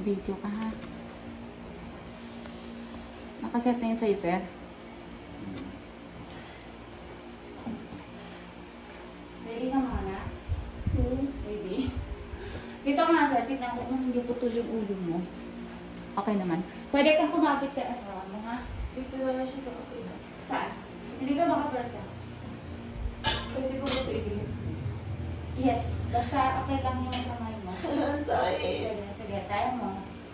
Mag-video ka ha. Nakaset na yun sa'yo, sir. Ready ka muna? Ready? Dito ka nga, sir. Tignan ko kung hindi putol yung ulo mo. Okay naman. Pwede kang kumapit kay asawa mo, ha? Dito na lang siya sa kapila. Saan? Hindi ka makapersa. Pwede ko ba ito i-grip? Yes. Basta okay lang yung kamay mo. Sakit. Sige, tayo mo.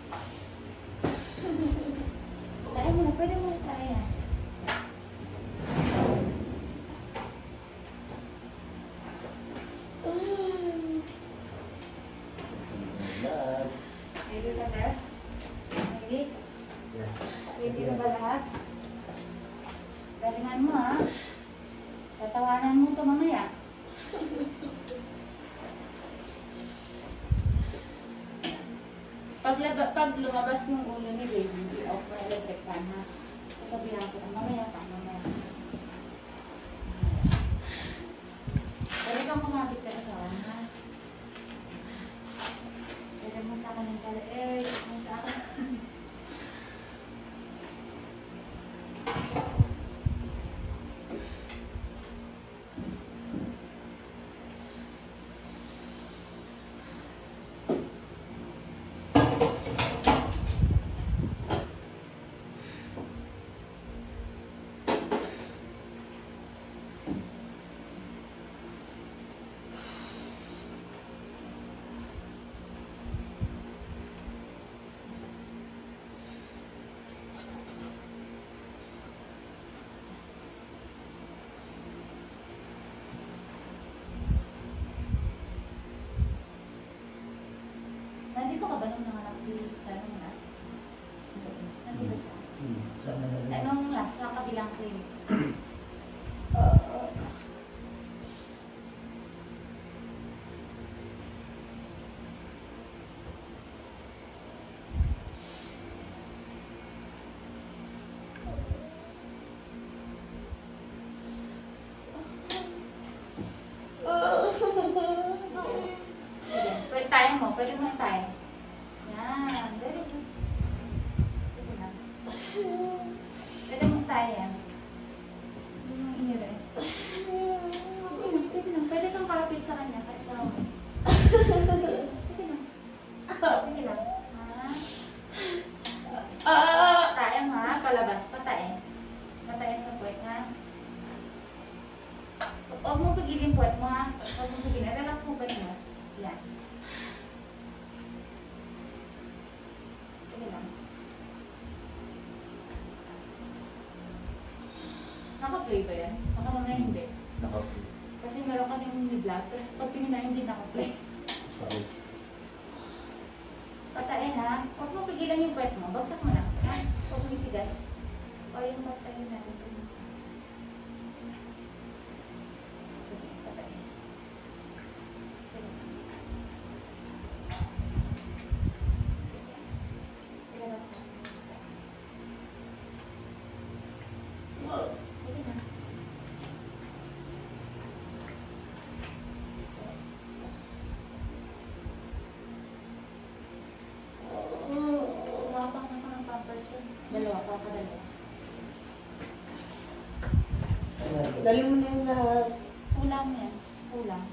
Tayo mo. Pwede mo tayo. Ready ka, sir? Ready? Yes. Ready na ba lahat? Galingan mo, ha? Tatawanan mo ito mamaya. Pag lumabas yung ulo ni baby, off for electric fan, ha? Sasabihan ko, mamaya pa, mamaya. Pwede kang kumapit ka sa akin, ha? Pwede mo sa akin ng kala, mo sa akin. Nandito ka ba nung nanganak sa anong last? Nandito siya? Sana na lang. Anong last? Sa kabilang clinic? Pwede tayo mo. Pwede mo tayo. Yan. Very good. Pwede lang. Pwede mo tayo yan. Hindi mo inire. Pwede lang. Pwede kang kalapit sa kanya. Kasi sa ako. Sige lang. Sige lang. Ha? Tayo ha. Palabas. Patay. Patay sa puwet ha. Huwag mo pagilin puwet mo ha. Huwag mo pagilin. Relax mo puwet mo. Yan. Sige lang. Naka-play ba yan? Baka mamaya hindi. Naka-play. Kasi meron ka yung vlog, tapos pag tingin na hindi naka-play. Sorry. Patayin ha. Huwag mo pigilan yung puwet mo. Bagsak mo lang. Ha? Huwag mo itigas. O yung patayin natin. Sige, patayin. Sige. Ilabas na. Sige na. Umapang na ka ng pampers yun. Dalawa, papadalawa. Dali mo na yung lahat. Kulang yan. Kulang.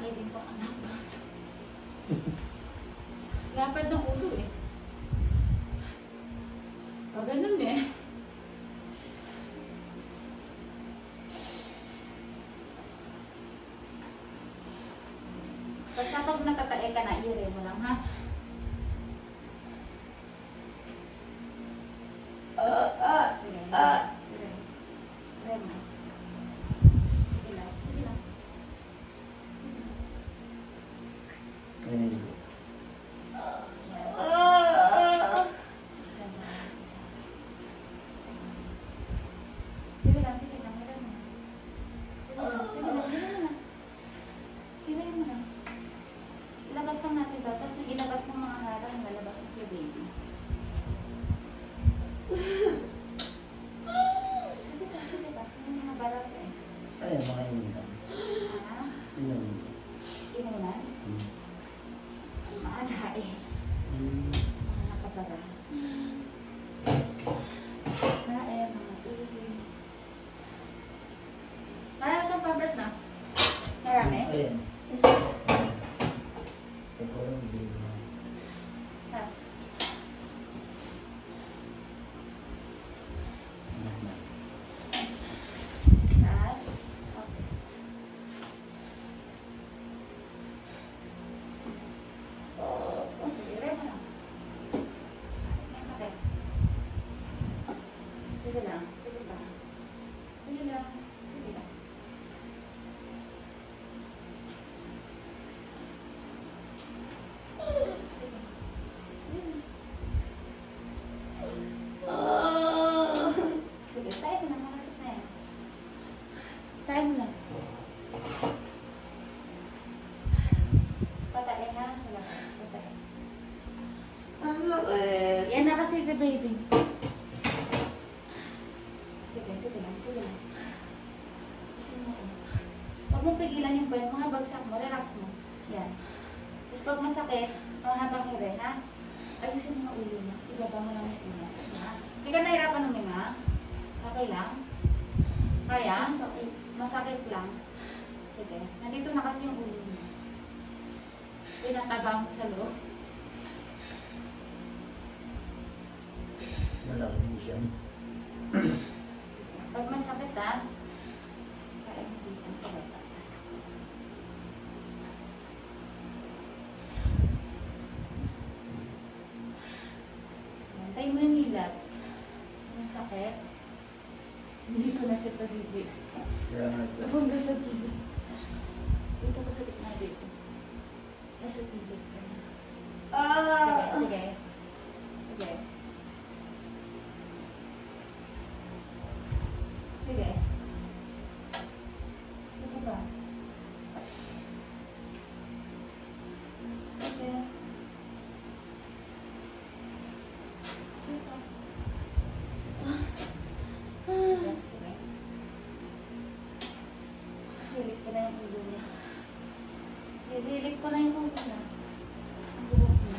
malaki din po anak mo. Lapad ng ulo eh. O, ganun eh. Basta pag natatae ka na, i-re mo lang, ha? Sige, i-re. I-re mo. Sige lang, sige lang. Ayun yung Sige lang, sige lang, i-re mo. Sige lang, i-re mo na. Ilabas lang natin ito, tapos nang ilabas ng mga harang, lalabas ng your baby. Sige ba? Yung mga balat eh. Ayun, mga ininom. Ha? Inom. Inulan? Maala eh. Mga nakabaga. Na eh, mga uwi. Marami kang pampers na? Marami? Ayun. Ito yung baby mo. Tapos, Anak na. tapos, okay. Sige, mo lang. Masakit. Sige lang, sige ba? Sige lang, sige lang. Sige, tayo mo na, malapit na yan. Tayo mo na. Patae ha, sila. Patae. Ang sakit. Yan na kasi si baby. Sige, sige lang, sige lang. Sige mo. Huwag mong pigilan yung pen, mga bagsak mo, relax mo. Yan. Tapos pag masakit, habang hire, ha? Ayusin mo ang ulo mo. Ibaba mo lang yung ulo. Ha? Hindi ka nahirapan huminga. Okay lang? Kaya? Masakit lang. Sige. Nandito na kasi yung ulo mo. Pinataba mo sa loob. Malaki din siya. Pag masakit ha, kaya hindi kang sa bata. Tayo mo yung nilat. Ang sakit. Hindi ko na siya sa bibig. Kaya nga ito. Napong ka sa bibig. Dito ko sa gitna dito. Nasa bibig ka na. Sige. Sige. Sige. Sige ba? Sige. Sige. Sige. Silip ko na yung ulo niya. Silip ko na yung ulo niya. Ang buhok niya.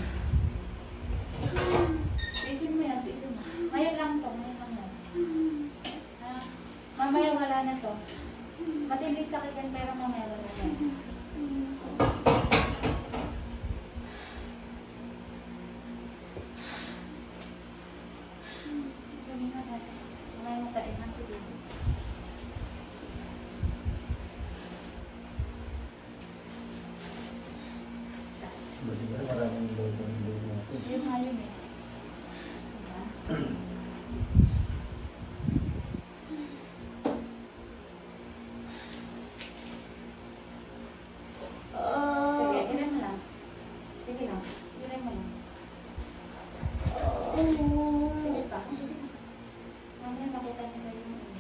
Tiisin mo yan, tiisin mo. Ngayon lang to, ngayon lang yan. Ha? Mamaya wala na to. Matinding sakit yan, pero mamaya wala na. Mamaya mo kain ng tubig. Buti ba maraming lodo ng baby natin. Yun nga yun eh. Diba? Sige, ilay mo lang. Sige lang. Ilay mo lang. Sige pa. Mamaya makita niya sa'yo yung ulo.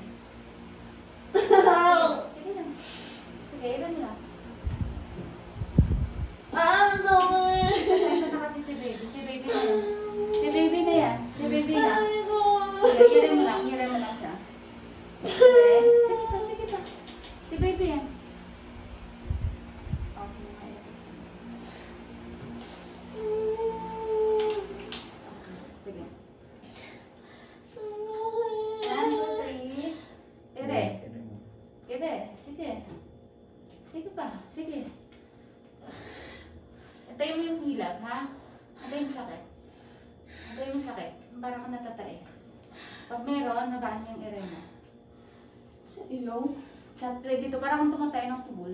Sige lang. Sige, ilay mo lang. Ang sakit. Ito na kasi si baby. Si baby na yan. Si baby na yan. Si baby na. Ay, ko. Sige, ilay mo lang. Ilay mo lang siya. Sige. Sige pa, sige pa. Si baby yan. Okay, kaya. Sige. 1, 2, 3. Ire. Ire. Sige. Sige pa. Sige. Antayin mo yung hilab, ha? Antayin mo sakit. Antayin mo sakit. Parang ka natatay. Pag meron, nagaan yung ere mo. Sa ilaw? Sa dito, parang kang tumatay ng tubol.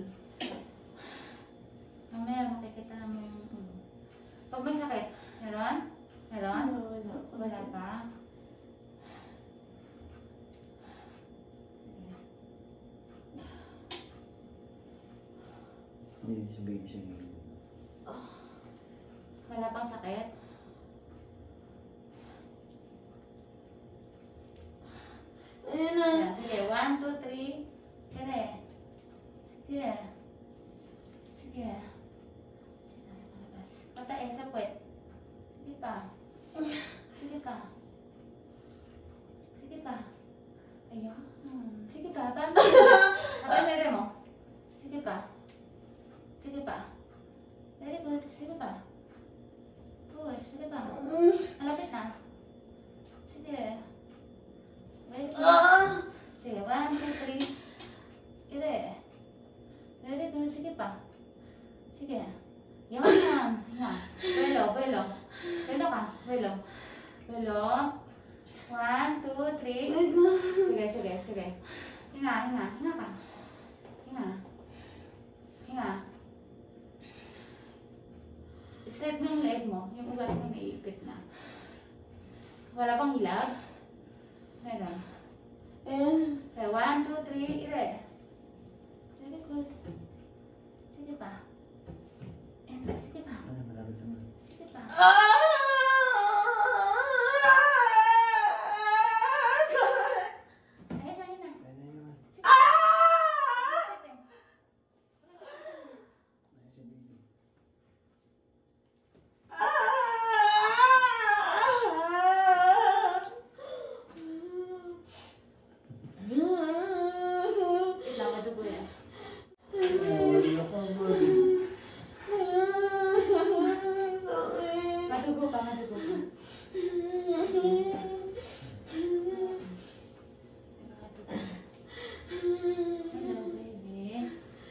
Mamaya, makikita na mo yung Pag may sakit, meron? Meron? Wala. Wala pa? Hindi, sabihin siya ngayon. Wala pang sakit? Ayan na. Ayan, sige, 1, 2, 3. Sige. Sige. Sige. Patayin sa puwet. Sige pa. Sige pa. Sige pa. Ayun. Sige pa. Tapos mere mo. Sige pa. Sige pa. Very good. Sige pa. Push. Sige pa. Malapit na. Sige. Very good. Sige. 1, 2, 3. Sige. Very good. Sige pa. Sige. Yan. Yan. Belo. Belo. Belo ka. Belo. Belo. 1, 2, 3. Wait na. Sige, sige, sige. Hinga, hinga. Hinga ka. Hinga. Hinga. Straight mo yung leg mo. Yung ugat mo naiipit na. Wala pang hilag? Meron. Ayan. Okay, 1, 2, 3. Ire. Very good. Sige pa. And sige pa. Ano, malapit naman. Sige pa. Ayun na, ayun na. Ayun na naman. Sige. Ayun si baby. Ito, madugo yan. Ay, ako, boy. Madugo pa, madugo pa. Hello, baby.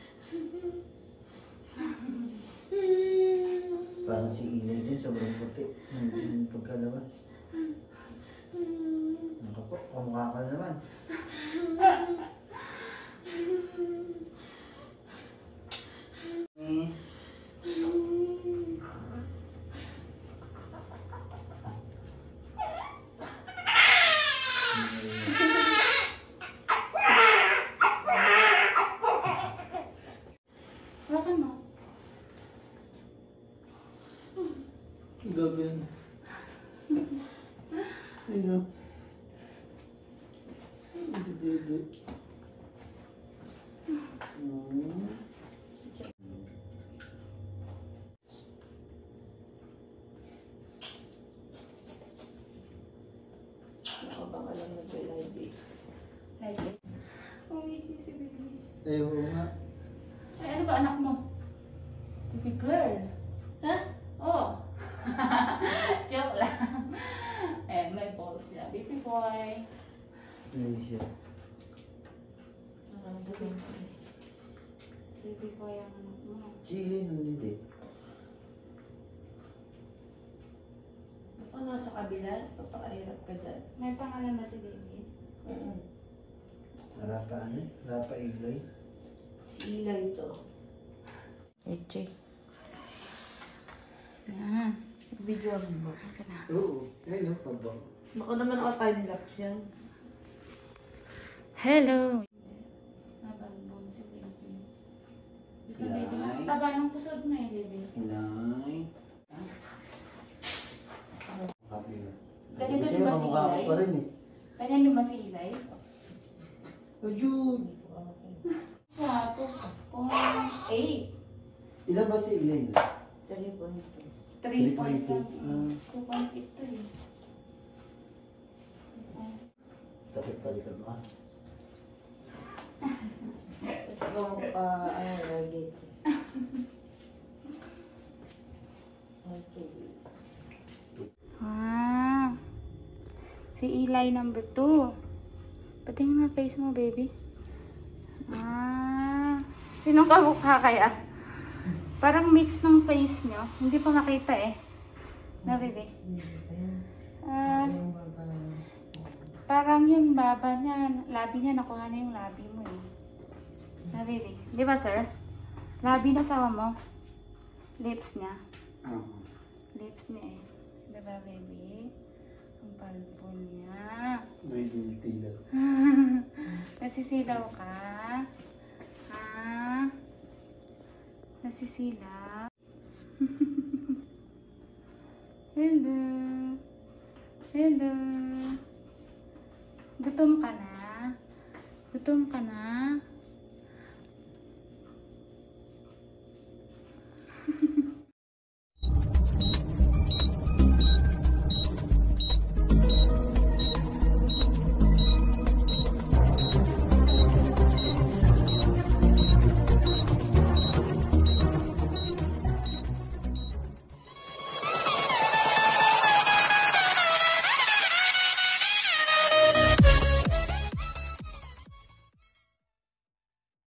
Parang si Inay din, sobrang puti. Yung pagkalabas. Naka po, kamukha ka na naman. Eh, Hawakan mo. gagawin. Ayun o. Hindi. Ako bang alam na ito yung ID? Like it. Umihi si baby. Eh, oo nga. Ay, ano ba anak mo? Baby girl. Ha? Oh. Joke lang. Ayan, may balls siya. Baby boy. Ayun siya. Baby boy ang anak mo. Chilin, hindi. Ako nasa kabila, papakahirap ka dyan. May pangalan ba si baby? Rapa ano? Rapa Iglay. Si Ila ito. Eche. Yan. Video mo. Ito na. Oo. Ayun o, tabang. Baka naman ako time-lapse yan. Hello. Nabalbon si baby. Ito Yan. baby. Taba ng pusod mo eh, baby. Inay. Happy na. Ganito Kasi din ba si mamukha ko Ilay? pa rin eh. Kanya di ba si Ilay? Ayun. 2.8. Ilan ba si Ilay? 3.2. 3.8. 3.8. 2.8 to eh. Tapos balikan mo ah. Ito pa, lagi. Okay. Ah. Si Eli number 2. Patingin nga face mo, baby. Ah. Sinong kamukha kaya? Parang mix ng face nyo. Hindi pa makita eh. Na, baby? Parang yung baba niya, labi niya, nakuha na yung labi mo eh. Na, baby? Di ba, sir? Labi na sawa mo. Lips niya. Lips niya eh. Di ba, baby? Ang palpo niya. May guilty lang. Nasisilaw ka? Ha? Nasisilaw? Hello? Hello? Gutom ka na? Gutom ka na?